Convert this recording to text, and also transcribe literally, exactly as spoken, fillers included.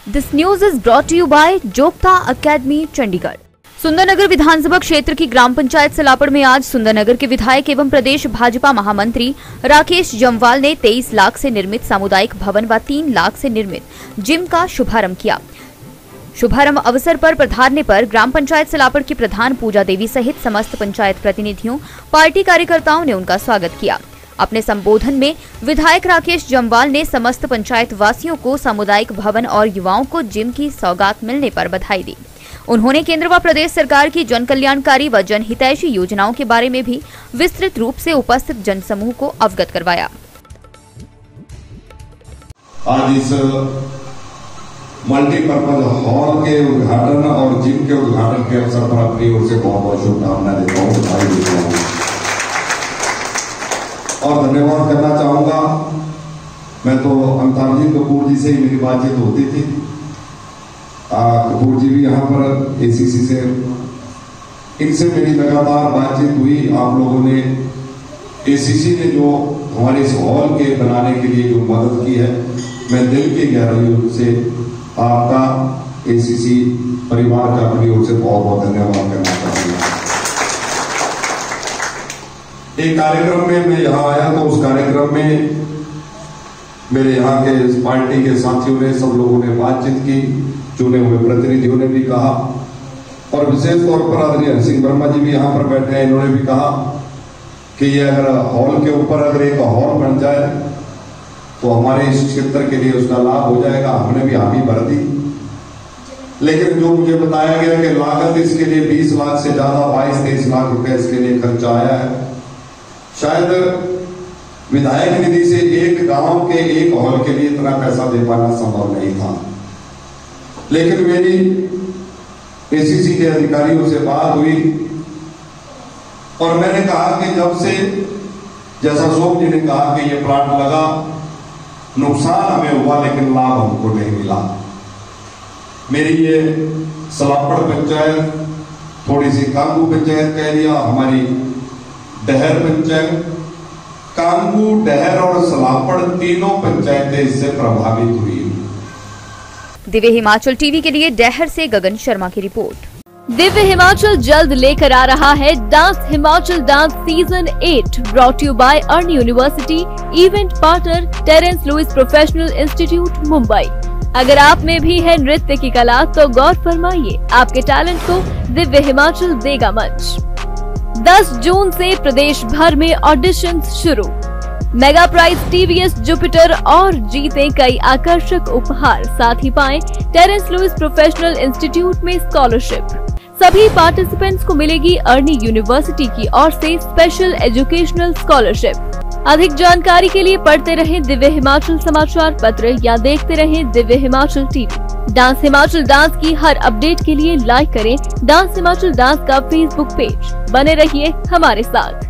This news is brought to you by Jogta Academy Chandigarh. Sundernagar विधानसभा क्षेत्र की ग्राम पंचायत सलापड़ में आज सुंदरनगर के विधायक एवं प्रदेश भाजपा महामंत्री राकेश जम्वाल ने तेईस लाख से निर्मित सामुदायिक भवन व तीन लाख से निर्मित जिम का शुभारंभ किया। शुभारंभ अवसर पर पधारने पर ग्राम पंचायत सलापड़ की प्रधान पूजा देवी सहित समस्त पंचायत प्रतिनिधियों, पार्टी कार्यकर्ताओं ने उनका स्वागत किया। अपने संबोधन में विधायक राकेश जम्वाल ने समस्त पंचायत वासियों को सामुदायिक भवन और युवाओं को जिम की सौगात मिलने पर बधाई दी। उन्होंने केंद्र व प्रदेश सरकार की जन कल्याणकारी व जनहितैषी योजनाओं के बारे में भी विस्तृत रूप से उपस्थित जनसमूह को अवगत करवाया। आज इस मल्टीपर्पज हॉल के उद्घाटन और जिम के उद्घाटन के अवसर पर अपनी ओर से बहुत बहुत शुभकामनाएं देता हूँ, बधाई देता हूँ और धन्यवाद करना चाहूंगा। मैं तो अमिताभ जी कपूर जी से ही मेरी बातचीत होती थी। कपूर जी भी यहाँ पर एसीसी से, इनसे मेरी लगातार बातचीत हुई। आप लोगों ने, एसीसी ने जो हमारे इस हॉल के बनाने के लिए जो मदद की है, मैं दिल की गहराइयों से आपका, एसीसी परिवार का अपनी ओर से बहुत बहुत धन्यवाद करना चाहूंगा। एक कार्यक्रम में मैं यहाँ आया तो उस कार्यक्रम में मेरे यहाँ के इस पार्टी के साथियों ने, सब लोगों ने बातचीत की, चुने हुए प्रतिनिधियों ने भी कहा और विशेष तौर पर आदरणीय हरि सिंह वर्मा जी भी यहाँ पर बैठे हैं। इन्होंने भी कहा कि ये अगर हॉल के ऊपर अगर एक हॉल बन जाए तो हमारे इस क्षेत्र के लिए उसका लाभ हो जाएगा। हमने भी हामी भर दी, लेकिन जो मुझे बताया गया कि लागत इसके लिए बीस लाख से ज्यादा, बाईस तेईस लाख रुपए इसके लिए खर्चा आया है। शायद विधायक निधि से एक गांव के एक हॉल के लिए इतना पैसा दे पाना संभव नहीं था, लेकिन मेरी एसीसी के अधिकारियों से बात हुई और मैंने कहा कि जब से, जैसा सोम जी ने कहा कि ये प्लांट लगा, नुकसान हमें हुआ लेकिन लाभ हमको नहीं मिला। मेरी ये सलापड़ पंचायत, थोड़ी सी कांगू पंचायत कह दिया, हमारी डहर पंचायत, कांगू, डहर और सलापड़ तीनों पंचायतें इससे प्रभावित हुई। दिव्य हिमाचल टीवी के लिए डहर से गगन शर्मा की रिपोर्ट। दिव्य हिमाचल जल्द लेकर आ रहा है dance Himachal dance season eight, brought you by Arni University, event partner Terence Lewis Professional Institute Mumbai. अगर आप में भी है नृत्य की कला तो गौर फरमाइए, आपके टैलेंट को दिव्य हिमाचल देगा मंच। दस जून से प्रदेश भर में ऑडिशन शुरू, मेगा प्राइज टीवीएस जुपिटर और जीते कई आकर्षक उपहार, साथ ही पाएं टेरेंस लुइस प्रोफेशनल इंस्टीट्यूट में स्कॉलरशिप। सभी पार्टिसिपेंट्स को मिलेगी अर्नी यूनिवर्सिटी की ओर से स्पेशल एजुकेशनल स्कॉलरशिप। अधिक जानकारी के लिए पढ़ते रहें दिव्य हिमाचल समाचार पत्र या देखते रहें Divya Himachal TV. Dance Himachal dance की हर अपडेट के लिए लाइक करें डांस हिमाचल डांस का फेसबुक पेज। बने रहिए हमारे साथ।